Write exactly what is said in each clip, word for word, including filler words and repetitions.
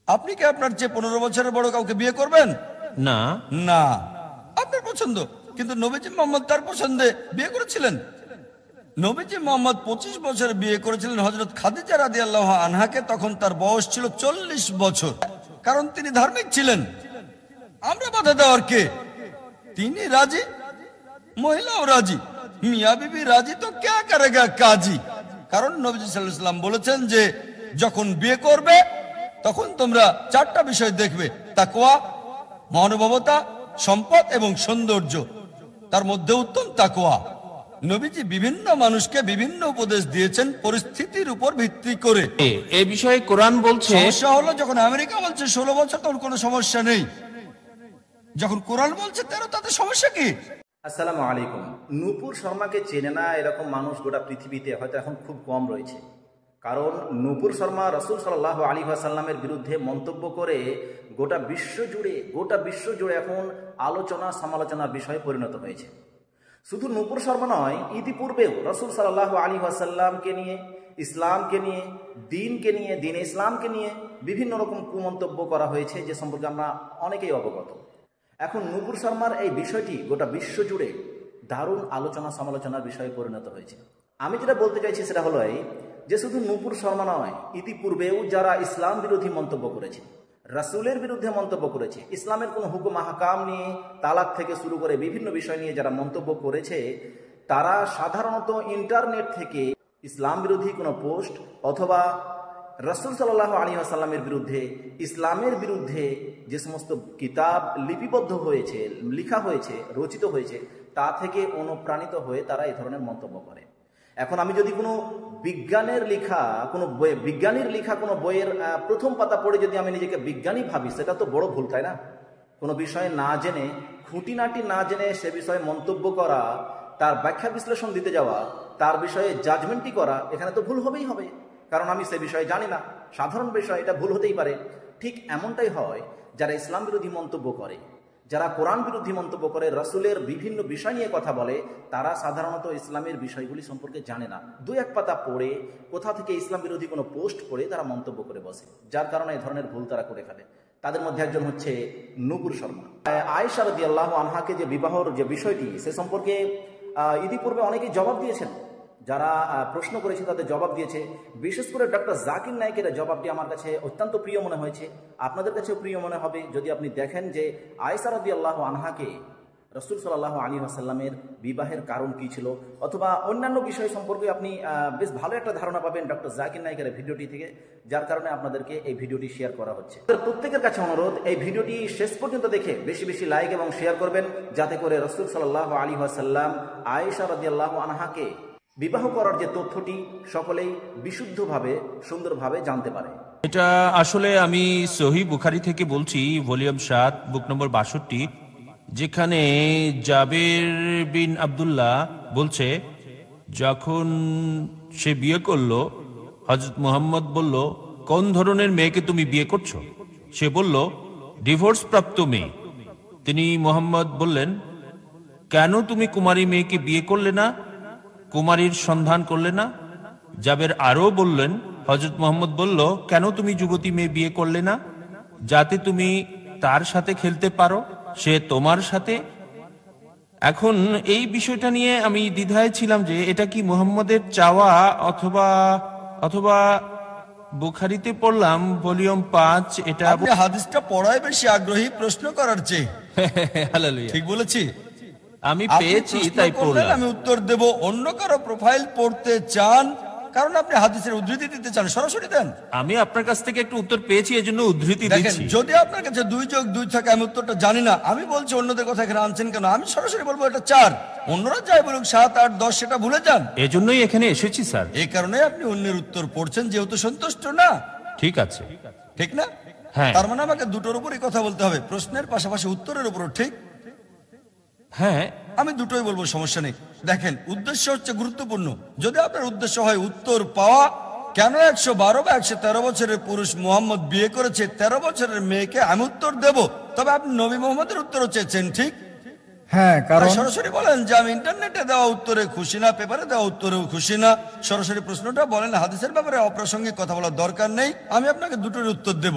আপনি কি আপনার চেয়ে পনেরো বছরের বড় কাউকে বিয়ে করবেন? না না, আপনার পছন্দ। কিন্তু নবীজি মোহাম্মদ তার পছন্দে বিয়ে করেছিলেন। নবীজি মোহাম্মদ পঁচিশ বছর বিয়ে করেছিলেন হযরত খাদিজা রাদিয়াল্লাহু আনহাকে। তখন তার বয়স ছিল চল্লিশ বছর। কারণ তিনি ধার্মিক ছিলেন। আমরা বাধা দেওয়ার কে? তিনি রাজি, মহিলাও রাজি, মিয়া বিবি রাজি, তো কে করেগা কাজী। কারণ নবীজি সাল্লাল্লাহু আলাইহি ওয়াসাল্লাম বলেছেন যে যখন বিয়ে করবে তখন তোমরা চারটা বিষয় দেখবে: তাকওয়া, মহানুভবতা, সম্পদ এবং সৌন্দর্য। তার মধ্যে উত্তম তাকওয়া। নবীজি বিভিন্ন মানুষকে বিভিন্ন উপদেশ দিয়েছেন পরিস্থিতির উপর ভিত্তি করে। এই বিষয়ে কোরআন বলছে, সমস্যা হলো যখন আমেরিকা বলছে ষোলো বছর তখন কোনো সমস্যা নেই, যখন কোরআন বলছে তেরো, তাতে সমস্যা কি? আসসালামু আলাইকুম। নূপুর শর্মাকে চেনে না এরকম মানুষ গোটা পৃথিবীতে হয়তো এখন খুব কম রয়েছে। কারণ নূপুর শর্মা রাসূল সাল্লাল্লাহু আলাইহি ওয়াসাল্লামের বিরুদ্ধে মন্তব্য করে গোটা বিশ্ব জুড়ে গোটা বিশ্ব জুড়ে এখন আলোচনা সমালোচনার বিষয়ে পরিণত হয়েছে। শুধু নূপুর শর্মা নয়, ইতিপূর্বেও রাসূল সাল্লাল্লাহু আলাইহি ওয়াসাল্লামকে নিয়ে, ইসলামকে নিয়ে, দ্বীনকে নিয়ে, দ্বীন ইসলামকে নিয়ে বিভিন্ন রকম কুমন্তব্য করা হয়েছে, যে সম্পর্কে আমরা অনেকেই অবগত। এখন নূপুর শর্মার এই বিষয়টি গোটা বিশ্ব জুড়ে দারুণ আলোচনা সমালোচনার বিষয়ে পরিণত হয়েছে। আমি যেটা বলতে চাইছি সেটা হলো এই যে শুধু নূপুর শর্মা নয়, ইতিপূর্বেও যারা ইসলাম বিরোধী মন্তব্য করেছে, রাসূলের বিরুদ্ধে মন্তব্য করেছে, ইসলামের কোনো হুকুম আহকাম নিয়ে, তালাক থেকে শুরু করে বিভিন্ন বিষয় নিয়ে যারা মন্তব্য করেছে, তারা সাধারণত ইন্টারনেট থেকে ইসলাম বিরোধী কোনো পোস্ট অথবা রাসূল সাল্লাল্লাহু আলাইহি ওয়াসাল্লামের বিরুদ্ধে, ইসলামের বিরুদ্ধে যে সমস্ত কিতাব লিপিবদ্ধ হয়েছে, লেখা হয়েছে, রচিত হয়েছে, তা থেকে অনুপ্রাণিত হয়ে তারা এই ধরনের মন্তব্য করে। এখন আমি যদি কোনো বিজ্ঞানের লেখা কোনো বই, বিজ্ঞানীর লেখা কোনো বইয়ের প্রথম পাতা পড়ে যদি আমি নিজেকে বিজ্ঞানী ভাবি, সেটা তো বড় ভুল, তাই না? কোনো বিষয়ে না জেনে, খুঁটিনাটি না জেনে সে বিষয়ে মন্তব্য করা, তার ব্যাখ্যা বিশ্লেষণ দিতে যাওয়া, তার বিষয়ে জাজমেন্টই করা, এখানে তো ভুল হবেই হবে। কারণ আমি সে বিষয়ে জানি না, সাধারণ বিষয়, এটা ভুল হতেই পারে। ঠিক এমনটাই হয় যারা ইসলাম বিরোধী মন্তব্য করে, যারা কোরআন বিরোধী মন্তব্য করে, রাসূলের বিভিন্ন বিষয় নিয়ে কথা বলে, তারা সাধারণত ইসলামের বিষয়গুলি সম্পর্কে জানে না। দুই এক পাতা পড়ে, কোথা থেকে ইসলাম বিরোধী কোনো পোস্ট পড়ে তারা মন্তব্য করে বসে, যার কারণে এই ধরনের ভুল তারা করে ফেলে। তাদের মধ্যে একজন হচ্ছে নূপুর শর্মা। আয়েশা রাদিয়াল্লাহু আনহাকে যে বিবাহর যে বিষয়টি, সে সম্পর্কে ইতিপূর্বে অনেকেই জবাব দিয়েছেন। যারা প্রশ্ন করেছে তাদের জবাব দিয়েছে। বিশেষ করে ডক্টর জাকির নায়েকের জবাবটি আমার কাছে অত্যন্ত প্রিয় মনে হয়েছে, আপনাদের কাছেও প্রিয় মনে হবে যদি আপনি দেখেন যে আয়েশা রাদিয়াল্লাহু আনহাকে রাসূল সাল্লাল্লাহু আলাইহি ওয়াসাল্লামের বিবাহের কারণ কী ছিল, অথবা অন্যান্য বিষয় সম্পর্কে আপনি বেশ ভালো একটা ধারণা পাবেন ডক্টর জাকির নায়েকের ভিডিওটি থেকে, যার কারণে আপনাদেরকে এই ভিডিওটি শেয়ার করা হচ্ছে। প্রত্যেকের কাছে অনুরোধ, এই ভিডিওটি শেষ পর্যন্ত দেখে বেশি বেশি লাইক এবং শেয়ার করবেন, যাতে করে রাসূল সাল্লাল্লাহু আলাইহি ওয়াসাল্লাম আয়েশা রাদিয়াল্লাহু আনহাকে বিবাহ করার যে তথ্যটি সকলেই বিশুদ্ধভাবে, সুন্দরভাবে জানতে পারে। এটা আসলে আমি সহিহ বুখারী থেকে বলছি, ভলিউম সাত, বুক নম্বর বাষট্টি, যেখানে জাবের বিন আব্দুল্লাহ বলছে, যখন সে বিয়ে করলো, হযরত মুহাম্মদ বলল, কোন ধরনের মেয়েকে তুমি বিয়ে করছো? সে বলল, ডিভোর্স প্রাপ্ত মেয়ে। তিনি মুহাম্মদ বললেন, কেন তুমি কুমারী মেয়েকে বিয়ে করলে না, কুমারীর সন্ধান করলে না? জাবের আরও বললেন, হযরত মুহাম্মদ বলল, কেন তুমি যুবতী মেয়ে বিয়ে করলে না, যাতে তুমি তার সাথে খেলতে পারো, সে তোমার সাথে? এখন এই বিষয়টা নিয়ে আমি দ্বিধায় ছিলাম যে এটা কি মুহাম্মদের চাওয়া, অথবা অথবা বুখারীতে পড়লাম ভলিউম পাঁচ, এটা আপনি হাদিসটা পড়ায় বেশি আগ্রহী প্রশ্ন করার চেয়ে। হালেলুয়া, ঠিক বলেছি? আমি পেয়েছি তাই পড়লাম। আমি উত্তর দেব। অন্য কারো প্রোফাইল পড়তে চান, কারণ আপনি হাদিসের উদ্ধৃতি দিতে চান, সরাসরি দেন। আমি আপনার কাছ থেকে একটু উত্তর পেয়েছি, এজন্য উদ্ধৃতি দিচ্ছি। যদি আপনার কাছে দুই যোগ দুই থাকে, আমি উত্তরটা জানি না, আমি বলছি অন্যদের কথা এখানে আনছেন কেন, আমি সরাসরি বলবো এটা চার। অন্যরা যাই বলুক সাত, আট, দশ, সেটা ভুলে যান। এজন্যই এখানে এসেছি স্যার। এই কারণে আপনি অন্যের উত্তর পড়ছেন, যেহেতু সন্তুষ্ট না। ঠিক আছে, ঠিক না? হ্যাঁ। তার মানে আমাকে দুটোর উপরই কথা বলতে হবে, প্রশ্নের পাশাপাশি উত্তরের উপরও। ঠিক? হ্যাঁ, আমি দুটোই বলবো, সমস্যা নেই। দেখেন, উদ্দেশ্য হচ্ছে গুরুত্বপূর্ণ। যদি আপনার উদ্দেশ্য হয় উত্তর পাওয়া, কেন একশো বারো বা একশো তেরো বছরের পুরুষ মুহাম্মদ বিয়ে করেছে তেরো বছরের মেয়েকে, আমি উত্তর দেব। তবে আপনি নবী মুহাম্মদের উত্তরও চেয়েছেন, ঠিক? হ্যাঁ, কারণ সরাসরি বলেন যে আমি ইন্টারনেটে দেওয়া উত্তরে খুশি না, পেপারে দেওয়া উত্তরেও খুশি না। সরাসরি প্রশ্নটা বলেন, হাদিসের ব্যাপারে অপ্রাসঙ্গিক কথা বলার দরকার নেই। আমি আপনাকে দুটোর উত্তর দেব।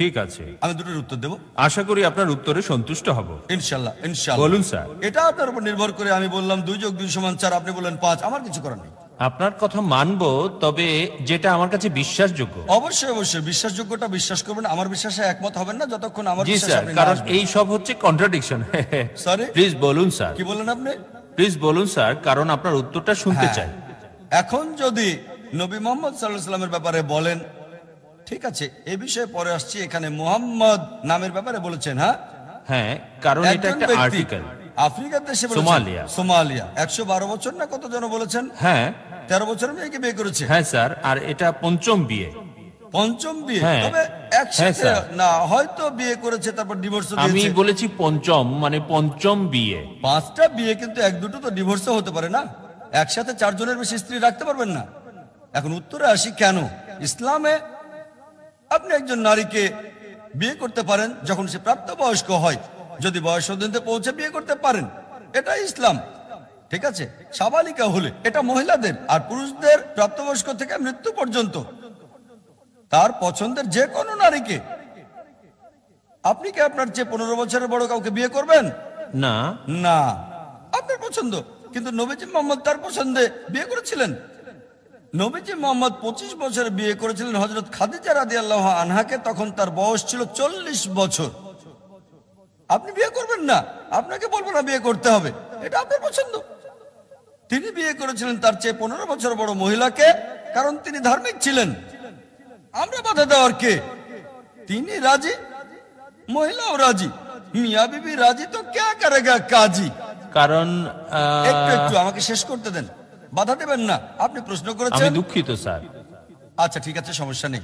ঠিক আছে, আমি দুটোর উত্তর দেবো আশা করি আপনার উত্তরে সন্তুষ্ট হব। ইনশাল্লাহ ইনশাল্লাহ। বলুন স্যার। এটা আপনার উপর নির্ভর করে আমি বললাম দুই যোগ দুই সমান চার, আপনি বললেন পাঁচ, আমার কিছু করার নেই। আপনার কথা মানবো, তবে যেটা আমার কাছে বিশ্বাসযোগ্য। অবশ্যই অবশ্যই বিশ্বাসযোগ্যটা বিশ্বাস করবেন, আমার বিশ্বাসে একমত হবেন না যতক্ষণ আমার জি বিশ্বাসে স্যার, আপনি না কারণ আসবেন। এই সব হচ্ছে কন্ট্রাডিকশন। Sorry? প্লিজ বলুন স্যার, কি বললেন আপনি? প্লিজ বলুন স্যার, কারণ আপনার উত্তরটা শুনতে হ্যাঁ। চাই। এখন যদি নবী মোহাম্মদ সাল্লাল্লাহু আলাইহি ওয়াসাল্লামের ব্যাপারে বলেন, ঠিক আছে, এই বিষয়ে পরে আসছি। এখানে মোহাম্মদ নামের ব্যাপারে বলেছেন, হ্যাঁ হ্যাঁ, কারণ এটা একজন একটা ব্যক্তি আর্টিকেল। আফ্রিকার দেশে বলেছেন, সোমালিয়া। সোমালিয়া একশো বারো বছর না কত জন বলেছেন, হ্যাঁ তেরো বছরের মেয়েকে বিয়ে করেছে। হ্যাঁ স্যার, আর এটা পঞ্চম বিয়ে। পঞ্চম বিয়ে, হ্যাঁ। তবে হ্যাঁ, একসাথে স্যার। না, হয়তো বিয়ে করেছে তারপর ডিভোর্স আমি দিয়েছে। বলেছি পঞ্চম, মানে পঞ্চম বিয়ে। পাঁচটা বিয়ে, কিন্তু এক দুটো তো ডিভোর্সও হতে পারে না। একসাথে চারজনের বেশি স্ত্রী রাখতে পারবেন না। এখন উত্তরে আসি, কেন ইসলামে আপনি একজন নারীকে বিয়ে করতে পারেন যখন সে প্রাপ্তবয়স্ক হয়, যদি বয়স পর্যন্ত পৌঁছে বিয়ে করতে পারেন, এটা ইসলাম। ঠিক আছে, সাবালিকা হলে এটা মহিলাদের, আর পুরুষদের প্রাপ্তবয়স্ক থেকে মৃত্যু পর্যন্ত তার পছন্দের যে কোনো নারীকে। আপনি কি আপনার চেয়ে পনেরো বছরের বড় কাউকে বিয়ে করবেন? না না, আপনার পছন্দ। কিন্তু নবীজি মোহাম্মদ তার পছন্দে বিয়ে করেছিলেন। নবীজি মোহাম্মদ পঁচিশ বছরে বিয়ে করেছিলেন হযরত খাদিজা রাদিয়াল্লাহু আনহাকে, তখন তার বয়স ছিল চল্লিশ বছর। আপনি বিয়ে করবেন না, আপনাকে বলবো না বিয়ে করতে হবে, এটা আপনার পছন্দ। তিনি বিয়ে করেছিলেন তার চেয়ে পনেরো বছর বড় মহিলাকে, কারণ তিনি ধার্মিক ছিলেন। আমরা বাধা দেওয়ার কে? তিনি রাজি, মহিলাও রাজি, মিয়া বিবি রাজি, তো কে করেগা কাজী। কারণ একটু আহ, একটু আমাকে শেষ করতে দেন, বাধা দেবেন না। আপনি প্রশ্ন আমি করেছেন, দুঃখিত স্যার। আচ্ছা ঠিক আছে, সমস্যা নেই।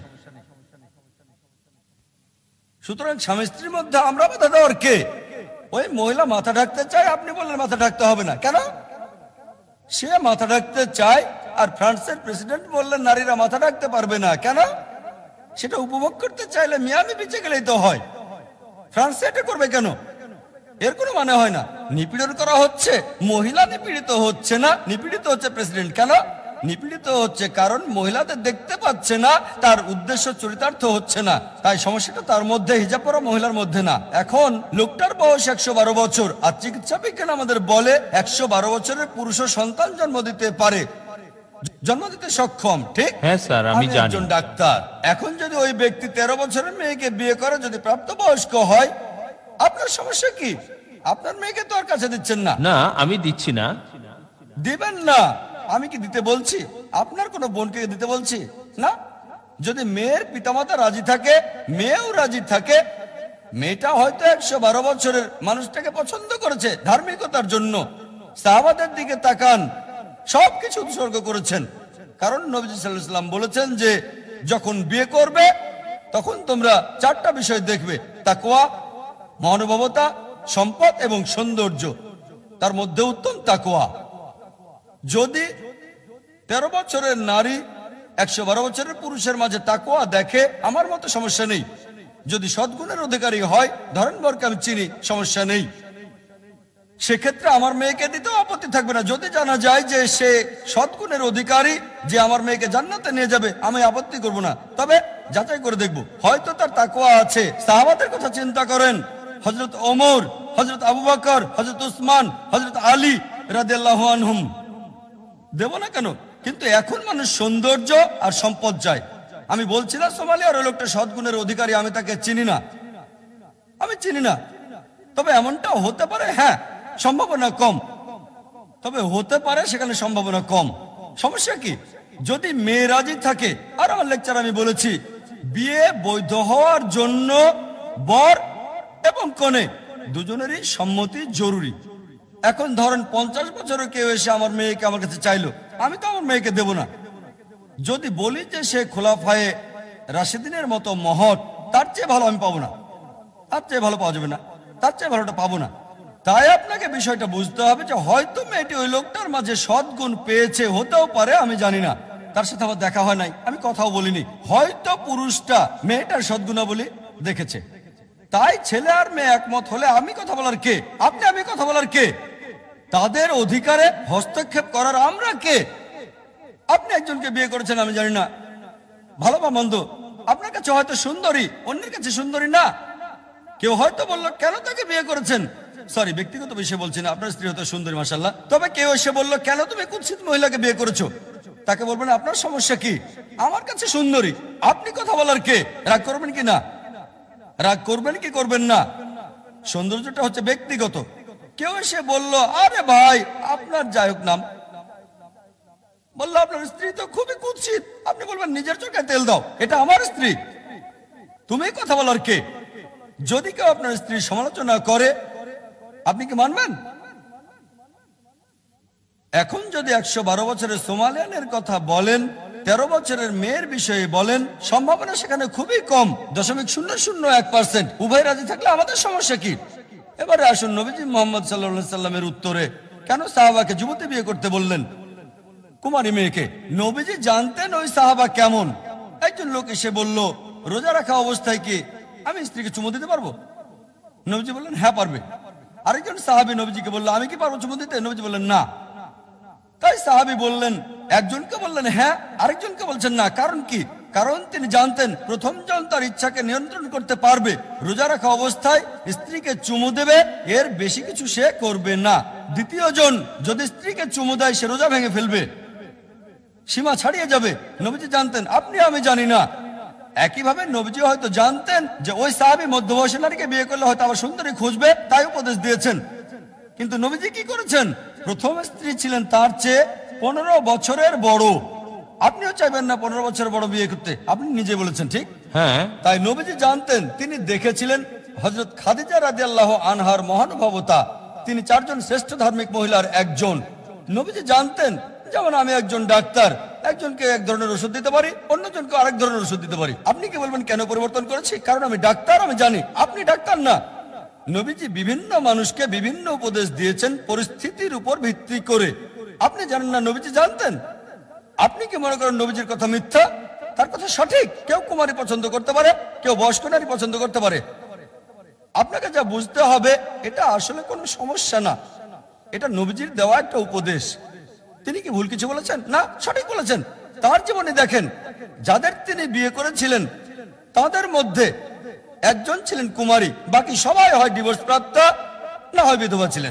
সুতরাং স্বামী স্ত্রীর মধ্যে আমরা বাধা দেওয়ার কে? ওই মহিলা মাথা ঢাকতে চায়, আপনি বললেন মাথা ঢাকতে হবে না, কেন? সে মাথা ঢাকতে চায়, আর ফ্রান্সের প্রেসিডেন্ট বললেন নারীরা মাথা ঢাকতে পারবে না, কেন? সেটা উপভোগ করতে চাইলে মিয়ামি বিচে গেলেই তো হয়। ফ্রান্স এটা করবে কেন? এর কোনো মানে হয় না। নিপীড়ন করা হচ্ছে, মহিলা নিপীড়িত হচ্ছে না, নিপীড়িত হচ্ছে প্রেসিডেন্ট। কেন নিপীড়িত হচ্ছে? কারণ মহিলাদের দেখতে পাচ্ছে না, তার উদ্দেশ্য চরিতার্থ হচ্ছে না। তাই সমস্যাটা তার মধ্যে, হিজাব পরা মহিলার মধ্যে না। এখন লোকটার বয়স একশো বারো বছর, আর চিকিৎসা বিজ্ঞান আমাদের বলে একশো বারো বছরের পুরুষও সন্তান জন্ম দিতে পারে, জন্ম দিতে সক্ষম। ঠিক? হ্যাঁ স্যার, আমি জানি। একজন ডাক্তার। এখন যদি ওই ব্যক্তি তেরো বছরের মেয়েকে বিয়ে করে, যদি প্রাপ্তবয়স্ক হয়, আপনার সমস্যা কি? আপনার মেয়েকে তো আর কাছে দিচ্ছেন না। না, আমি দিচ্ছি না। দিবেন না? আমি কি দিতে বলছি? আপনার কোনো বোনকে দিতে বলছি না। যদি মেয়ের পিতামাতা রাজি থাকে, মেয়েও রাজি থাকে, মেয়েটা হয়তো একশো বারো বছরের মানুষটাকে পছন্দ করেছে ধার্মিকতার জন্য। সাহাবাদের দিকে তাকান, সবকিছু উৎসর্গ করেছেন। কারণ নবী সাল্লাল্লাহু আলাইহি ওয়াসাল্লাম বলেছেন যে যখন বিয়ে করবে তখন তোমরা চারটা বিষয় দেখবে: তাকওয়া, মহানুভবতা, সম্পদ এবং সৌন্দর্য। তার মধ্যে উত্তম তাকওয়া। যদি তেরো বছরের নারী একশো বারো বছরের পুরুষের মাঝে তাকওয়া দেখে, আমার মতো সমস্যা নেই। যদি সদ্গুণের অধিকারী হয়, ধরেন বরকে আমি চিনি, সমস্যা নেই। সেক্ষেত্রে আমার মেয়েকে দিতেও আপত্তি থাকবে না। যদি জানা যায় যে সে সদ্গুণের অধিকারী, যে আমার মেয়েকে জান্নাতে নিয়ে যাবে, আমি আপত্তি করব না। তবে যাচাই করে দেখব, হয়তো তার তাকওয়া আছে। সাহাবাদের কথা চিন্তা করেন, হযরত ওমর, হযরত আবু বকর, হযরত উসমান, হযরত আলী রাদিয়াল্লাহু আনহুম। দেব না কেন? কিন্তু এখন মানুষ সৌন্দর্য আর সম্পদ চায়। আমি বলছি না সোমালিয়ার ওই লোকটা সদ্গুণের অধিকারী, আমি তাকে চিনি না, আমি চিনি না। তবে এমনটাও হতে পারে, হ্যাঁ, সম্ভাবনা কম, তবে হতে পারে, সেখানে সম্ভাবনা কম। সমস্যা কি? যদি মেয়ে রাজি থাকে। আর আমার লেকচার আমি বলেছি, বিয়ে বৈধ হওয়ার জন্য বর এবং কনে দুজনেরই সম্মতি জরুরি। এখন ধরেন পঞ্চাশ বছরের কেউ এসে আমার মেয়েকে আমার কাছে চাইলো, আমি তো আমার মেয়েকে দেব না। যদি বলি যে সে খোলাফায়ে রাশিদিনের মতো মহৎ, তার চেয়ে ভালো আমি পাবো না, তার চেয়ে ভালো পাওয়া যাবে না, তার চেয়ে ভালোটা পাবো না। তাই আপনাকে বিষয়টা বুঝতে হবে যে হয়তো মেয়েটি ওই লোকটার মাঝে সদ্গুণ পেয়েছে, হতেও পারে, আমি জানি না, তার সাথে আমার দেখা হয় নাই, আমি কথাও বলিনি। হয়তো পুরুষটা মেয়েটার সদ্গুণাবলী দেখেছে। তাই ছেলে আর মেয়ে একমত হলে আমি কথা বলার কে? আপনি আমি কথা বলার কে? তাদের অধিকারে হস্তক্ষেপ করার আমরা কে? আপনি একজনকে বিয়ে করেছেন, আমি জানি না ভালো বা মন্দ, আপনার কাছে হয়তো সুন্দরী, অন্যের কাছে সুন্দরী না। কেউ হয়তো বললো কেন তাকে বিয়ে করেছেন, সরি ব্যক্তিগত বিষয়ে বলছি না, আপনার স্ত্রী হয়তো সুন্দরী মাশাআল্লাহ, তবে কেউ এসে বললো কেন তুমি কুৎসিত মহিলাকে বিয়ে করেছো, তাকে বলবেন আপনার সমস্যা কি, আমার কাছে সুন্দরী, আপনি কথা বলার কে? রাগ করবেন কি না? রাগ করবেন কি করবেন না? সৌন্দর্যটা হচ্ছে ব্যক্তিগত। কেউ এসে বলল আরে ভাই আপনার যাই হোক নাম, বললো আপনার স্ত্রী তো খুবই কুৎসিত, আপনি বলবেন নিজের চোখে তেল দাও, এটা আমার স্ত্রী, তুমি কথা বলার কে? যদি কেউ আপনার স্ত্রীর সমালোচনা করে আপনি কি মানবেন? এখন যদি একশো বারো বছরের সোমালিয়ানের কথা বলেন, তেরো বছরের মেয়ের বিষয়ে বলেন, সম্ভাবনা সেখানে খুবই কম, দশমিক শূন্য শূন্য এক পার্সেন্ট। উভয় রাজি থাকলে আমাদের সমস্যা কি? এবারে আসুন নবীজি মোহাম্মদ সাল্লাল্লাহু সাল্লামের উত্তরে কেন সাহাবাকে যুবতী বিয়ে করতে বললেন, কুমারী মেয়েকে? নবীজি জানতেন ওই সাহাবা কেমন। একজন লোক এসে বলল রোজা রাখা অবস্থায় কি আমি স্ত্রীকে চুমু দিতে পারবো? নবীজি বললেন হ্যাঁ পারবে। আরেকজন সাহাবী নবীজিকে বলল আমি কি পারবো চুমু দিতে? নবীজি বললেন না। তাই সাহাবী বললেন, একজনকে বললেন হ্যাঁ, আরেকজনকে বলছেন না। কারণ কি? কারণ তিনি জানতেন প্রথম জন তার ইচ্ছাকে নিয়ন্ত্রণ করতে পারবে, রোজা রাখা অবস্থায় স্ত্রীকে চুমু দেবে, এর বেশি কিছু সে করবে না। দ্বিতীয় জন যদি স্ত্রীকে চুমু দেয় সে রোজা ভেঙে ফেলবে, সীমা ছাড়িয়ে যাবে। নবীজি জানতেন, আপনি আমি জানি না। একইভাবে নবীজি হয়তো জানতেন যে ওই সাহাবী মধ্যবয়সী নারীকে বিয়ে করলে হয়তো আবার সুন্দরী খুঁজবে, তাই উপদেশ দিয়েছেন। কিন্তু নবীজি কি করেছেন? প্রথম স্ত্রী ছিলেন তার চেয়ে পনেরো বছরের বড়। আপনিও চাইবেন না পনেরো বছরের বড় বিয়ে করতে, আপনি নিজে বলেছেন ঠিক। হ্যাঁ, তাই নবীজি জানতেন, তিনি দেখেছিলেন হযরত খাদিজা রাদিয়াল্লাহু আনহার মহানুভবতা, তিনি চারজন শ্রেষ্ঠ ধার্মিক মহিলার একজন। নবীজি জানতেন, যেমন আমি একজন ডাক্তার, একজনকে এক ধরনের ওষুধ দিতে পারি, অন্যজনকে আরেক ধরনের ওষুধ দিতে পারি। আপনি কি বলবেন কেন পরিবর্তন করেছি? কারণ আমি ডাক্তার, আমি জানি। আপনি ডাক্তার না। নবীজি বিভিন্ন মানুষকে বিভিন্ন উপদেশ দিয়েছেন পরিস্থিতির উপর ভিত্তি করে। আপনি জানেন না, নবীজি জানতেন। আপনি কি মনে করেন নবীজির কথা মিথ্যা? তার কথা সঠিক। কেউ কুমারী পছন্দ করতে পারে, কেউ বয়স্ক নারী পছন্দ করতে পারে। আপনাকে যা বুঝতে হবে, এটা আসলে কোনো সমস্যা না, এটা নবীজির দেওয়া একটা উপদেশ। তিনি কি ভুল কিছু বলেছেন? না, সঠিক বলেছেন। তার জীবনে দেখেন, যাদের তিনি বিয়ে করেছিলেন তাদের মধ্যে একজন ছিলেন কুমারী, বাকি সবাই হয় ডিভোর্স প্রাপ্ত না হয় বিধবা ছিলেন।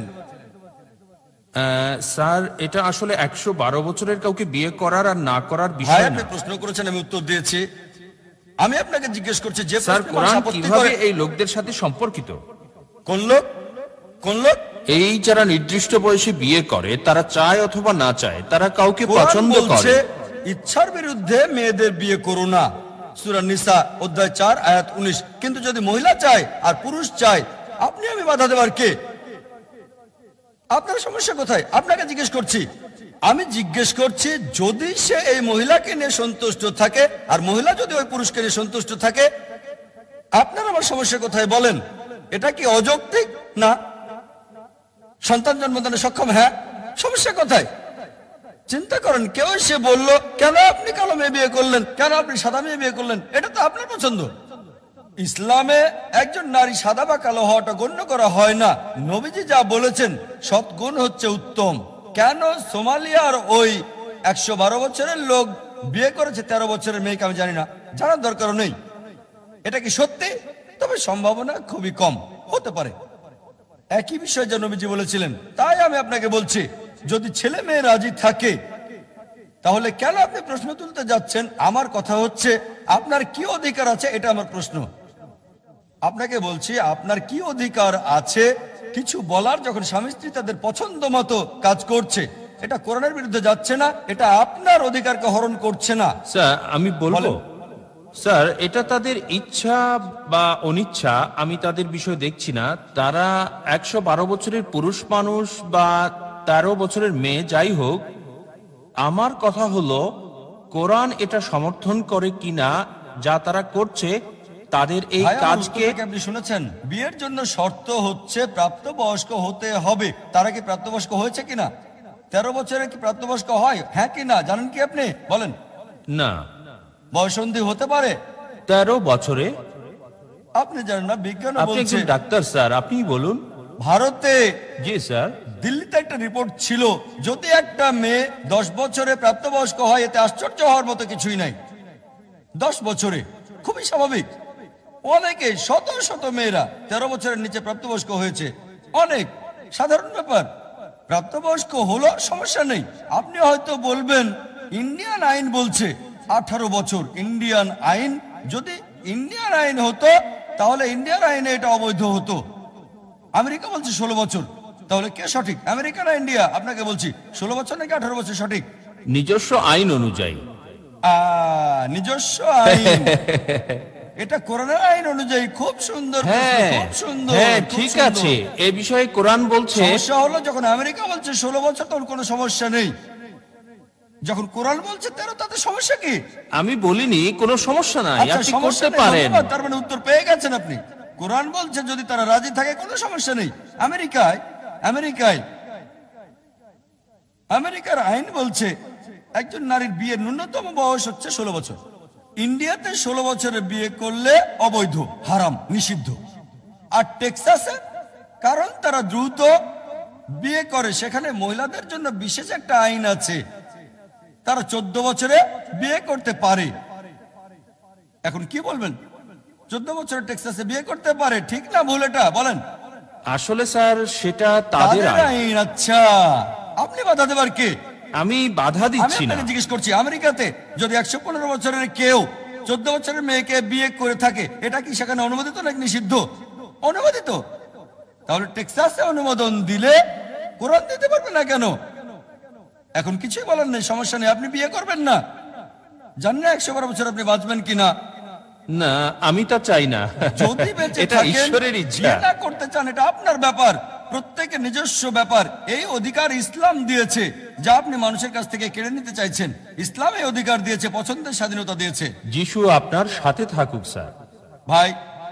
আহ, স্যার এটা আসলে একশো বারো বছরের কাউকে বিয়ে করার আর না করার ভাই বিষয় আপনি না। প্রশ্ন করেছেন, আমি উত্তর দিয়েছি। আমি আপনাকে জিজ্ঞেস করছি যে স্যার প্রশ্নে কোরআন মানুষ আপত্তি কিভাবে করে, এই লোকদের সাথে সম্পর্কিত? কোন লোক? কোন লোক? এই যারা নির্দিষ্ট বয়সে বিয়ে করে, তারা চায় অথবা না চায়, তারা কাউকে কোরআন পছন্দ বলছে করে। ইচ্ছার বিরুদ্ধে মেয়েদের বিয়ে করো না, সূরা নিসা অধ্যায় চার আয়াত উনিশ। কিন্তু যদি মহিলা চায় আর পুরুষ চায়, আপনি আমি বাধা দেওয়ার কে? আপনার সমস্যা কোথায়? আপনাকে জিজ্ঞেস করছি। আমি জিজ্ঞেস করছি, যদি সে এই মহিলাকে নিয়ে সন্তুষ্ট থাকে আর মহিলা যদি ওই পুরুষকে নিয়ে সন্তুষ্ট থাকে, আপনার আমার সমস্যা কোথায় বলেন? এটা কি অযৌক্তিক? না। সন্তান জন্মদানে সক্ষম? হ্যাঁ। সমস্যা কোথায়? চিন্তা করেন, কেউ সে বলল কেন আপনি কালো মেয়ে বিয়ে করলেন, কেন আপনি সাদা মেয়ে বিয়ে করলেন, এটা তো আপনার পছন্দ। ইসলামে একজন নারী সাদা বা কালো হওয়াটা গণ্য করা হয় না। নবীজি যা বলেছেন সৎগুণ হচ্ছে উত্তম। কেন সোমালিয়ার ওই একশো বারো বছরের লোক বিয়ে করেছে তেরো বছরের মেয়েকে আমি জানি না, জানার দরকারও নেই। এটা কি সত্যি? তবে সম্ভাবনা খুবই কম, হতে পারে। একই বিষয় যা নবীজি বলেছিলেন, তাই আমি আপনাকে বলছি, যদি ছেলে মেয়ে রাজি থাকে তাহলে কেন আপনি প্রশ্ন তুলতে যাচ্ছেন? আমার কথা হচ্ছে আপনার কি অধিকার আছে, এটা আমার প্রশ্ন। আপনাকে বলছি আপনার কি অধিকার আছে কিছু বলার, যখন স্বামী স্ত্রী তাদের পছন্দ মতো কাজ করছে। এটা কোরআনের বিরুদ্ধে যাচ্ছে না, এটা আপনার অধিকারকে হরণ করছে না। স্যার আমি বলবো, বলেন। স্যার এটা তাদের ইচ্ছা বা অনিচ্ছা, আমি তাদের বিষয় দেখছি না। তারা একশো বারো বছরের পুরুষ মানুষ বা তেরো বছরের মেয়ে, যাই হোক, আমার কথা হলো কোরআন এটা সমর্থন করে কিনা যা তারা করছে, তাদের এই ভাই, আমার কাজকে। উত্তরটা কি আপনি শুনেছেন? বিয়ের জন্য শর্ত হচ্ছে প্রাপ্তবয়স্ক হতে হবে। তারা কি প্রাপ্তবয়স্ক হয়েছে কিনা? তেরো বছরে কি প্রাপ্তবয়স্ক হয়? হ্যাঁ কি না জানেন কি আপনি? বলেন। না, বয়সন্ধি হতে পারে তেরো বছরে। আপনি জানেন না, বিজ্ঞান আপনি বলছে। একজন ডাক্তার স্যার, আপনি বলুন। ভারতে, জি স্যার। দিল্লিতে একটা রিপোর্ট ছিল, যদি একটা মেয়ে দশ বছরে প্রাপ্তবয়স্ক হয়, এতে আশ্চর্য হওয়ার মতো কিছুই নাই। দশ বছরে খুবই স্বাভাবিক। অনেকে শত শত মেয়েরা তেরো বছরের নিচে প্রাপ্তবয়স্ক হয়েছে, অনেক সাধারণ ব্যাপার। প্রাপ্তবয়স্ক হলো সমস্যা নেই। আপনি হয়তো বলবেন ইন্ডিয়ান আইন বলছে আঠারো বছর। ইন্ডিয়ান আইন, যদি ইন্ডিয়ান আইন হতো তাহলে ইন্ডিয়ান আইনে এটা অবৈধ হতো। আমেরিকা বলছে ষোলো বছর, তাহলে কে সঠিক, আমেরিকা না ইন্ডিয়া? আপনাকে বলছি ষোলো বছর নাকি আঠারো বছর সঠিক? নিজস্ব আইন অনুযায়ী। আহ, নিজস্ব আইন, এটা কোরআনের আইন অনুযায়ী। খুব সুন্দর প্রশ্ন, হ্যাঁ খুব সুন্দর, হ্যাঁ খুব ঠিক সুন্দর। আছে, এ বিষয়ে কোরআন বলছে। সমস্যা হলো যখন আমেরিকা বলছে ষোলো বছর তখন কোনো সমস্যা নেই, যখন কোরআন বলছে তেরো তাতে সমস্যা কি? আমি বলিনি কোনো সমস্যা নাই, আচ্ছা, আপনি সমস্যা করতে নেই, পারেন। ধন্যবাদ। তার মানে উত্তর পেয়ে গেছেন আপনি। কোরআন বলছে যদি তারা রাজি থাকে কোনো সমস্যা নেই। আমেরিকায় আমেরিকায় আমেরিকার আইন বলছে একজন নারীর বিয়ের ন্যূনতম বয়স হচ্ছে ষোলো বছর। ইন্ডিয়াতে ষোলো বছরে বিয়ে করলে অবৈধ, হারাম, নিষিদ্ধ। আর টেক্সাসে, কারণ তারা দ্রুত বিয়ে করে, সেখানে মহিলাদের জন্য বিশেষ একটা আইন আছে, তারা চোদ্দ বছরে বিয়ে করতে পারে। এখন কি বলবেন? চোদ্দ বছরে টেক্সাসে বিয়ে করতে পারে, ঠিক না ভুল এটা বলেন? আসলে স্যার সেটা তাদের তাদের আইন। আইন। আচ্ছা, আপনি বাধা দেবার কে? আমি বাধা আমি দিচ্ছি না। আপনাকে জিজ্ঞেস করছি, আমেরিকাতে যদি একশো পনেরো বছরের কেউ চোদ্দ বছরের মেয়েকে বিয়ে করে থাকে, এটা কি সেখানে অনুমোদিত নাকি নিষিদ্ধ? অনুমোদিত। তাহলে টেক্সাসে অনুমোদন দিলে কোরআন দিতে পারবে না কেন? এখন কিছুই বলার নেই, সমস্যা নেই, আপনি বিয়ে করবেন না। জান না একশো বারো বছর আপনি বাঁচবেন কিনা? না, আমি তা চাই না। যদি বেঁচে এটা থাকেন, ঈশ্বরের ইচ্ছা। বিয়ে না করতে চান, এটা আপনার ব্যাপার, প্রত্যেকের নিজস্ব ব্যাপার। এই অধিকার ইসলাম দিয়েছে, যা আপনি মানুষের কাছ থেকে কেড়ে নিতে চাইছেন। ইসলাম এই অধিকার দিয়েছে, পছন্দের স্বাধীনতা দিয়েছে। যিশু আপনার সাথে থাকুক স্যার। ভাই,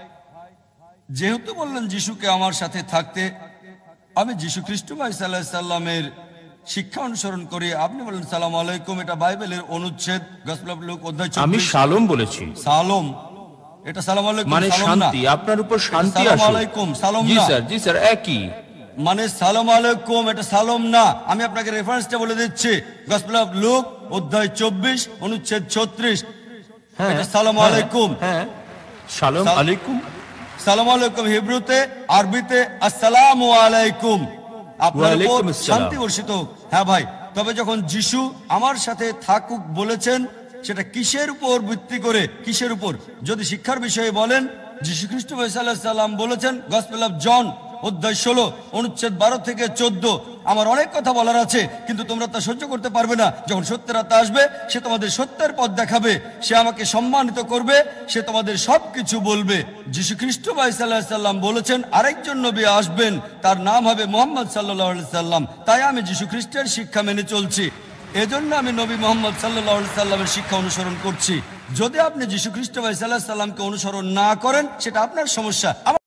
যেহেতু বললেন যিশুকে আমার সাথে থাকতে, আমি যিশু খ্রিস্ট ভাই সাল্লাল্লাহু সাল্লামের শিক্ষা অনুসরণ করি। আপনি বলেন সালাম আলাইকুম, এটা বাইবেলের অনুচ্ছেদ, গসপেল অফ লুক অধ্যায় আমি চব্বিশ। শালোম বলেছি, সালোম, এটা সালাম আলাইকুম মানে সালাম না। শান্তি, আপনার উপর শান্তি সালাম আসুক। আলাইকুম, সালাম জি না। স্যার, জি স্যার, একই মানে সালাম আলাইকুম, এটা সালাম না। আমি আপনাকে রেফারেন্সটা বলে দিচ্ছি, গসপেল অফ লুক অধ্যায় চব্বিশ অনুচ্ছেদ ছত্রিশ। হ্যাঁ, এটা সালাম হ্যাঁ, আলাইকুম। হ্যাঁ, শালোম সাল- আলাইকুম। সালাম আলাইকুম হিব্রুতে, আরবিতে আসসালামু আলাইকুম, আপনার উপর ওয়ালাইকুম আসসালাম। শান্তি বর্ষিত হোক। হ্যাঁ ভাই, তবে যখন যিশু আমার সাথে থাকুক বলেছেন, সেটা কিসের উপর ভিত্তি করে, কিসের উপর? যদি শিক্ষার বিষয়ে বলেন, যিশু খ্রিস্ট ভাই সাল্লাল্লাহু আলাইহি সাল্লাম বলেছেন, গসপেল অফ জন অধ্যায় ষোলো অনুচ্ছেদ বারো থেকে চোদ্দ, আমার অনেক কথা বলার আছে, কিন্তু তোমরা তা সহ্য করতে পারবে না। যখন সত্যের আত্মা আসবে, সে তোমাদের সত্যের পথ দেখাবে, সে আমাকে সম্মানিত করবে, সে তোমাদের সবকিছু বলবে। যিশু খ্রিস্ট ভাই সাল্লাল্লাহু আলাইহি সাল্লাম বলেছেন আরেকজন নবী আসবেন, তার নাম হবে মুহাম্মদ সাল্লাল্লাহু আলাইহি সাল্লাম। তাই আমি যিশু খ্রিস্টের শিক্ষা মেনে চলছি, এজন্য আমি নবী মুহাম্মদ সাল্লাল্লাহু আলাইহি সাল্লামের শিক্ষা অনুসরণ করছি। যদি আপনি যিশু খ্রিস্ট ভাই সাল্লাল্লাহু আলাইহি সাল্লামকে অনুসরণ না করেন, সেটা আপনার সমস্যা।